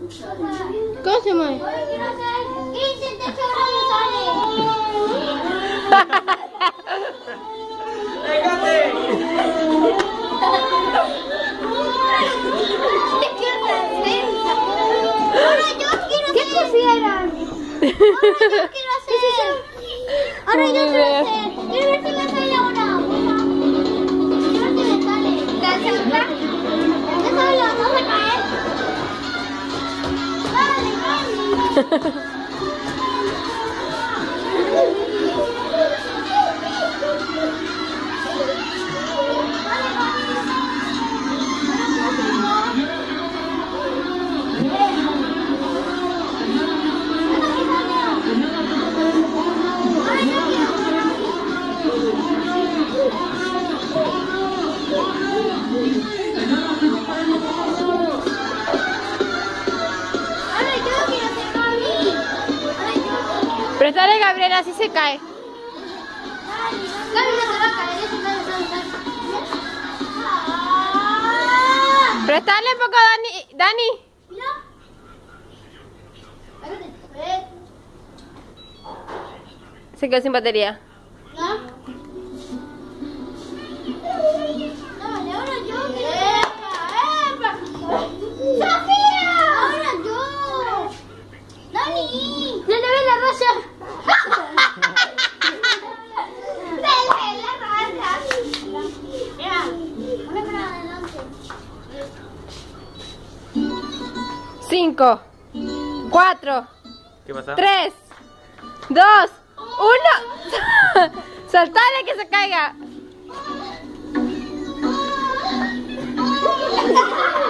¿Cómo se mueve? ¡Y se te echó sale! ¡Déjate! Ahora yo quiero hacer. ¿Qué pusieron? Ahora yo quiero hacer. Ahora yo quiero hacer. Quiero ver si me sale ahora. Quiero ver si me sale. ¿Te acerca? ¿Te sale? ¿Vamos a caer? Dale, dale. Préstale, Gabriela, así se cae. Préstale un poco, Dani. Se quedó sin batería. ¡Sofía! ¡Ahora yo! ¡Dani! ¡No le ves la raya! ¡Se ve la raya! Mira, una para adelante. 5, 4, ¿Qué pasa? 3, 2, 1. Saltale que se caiga.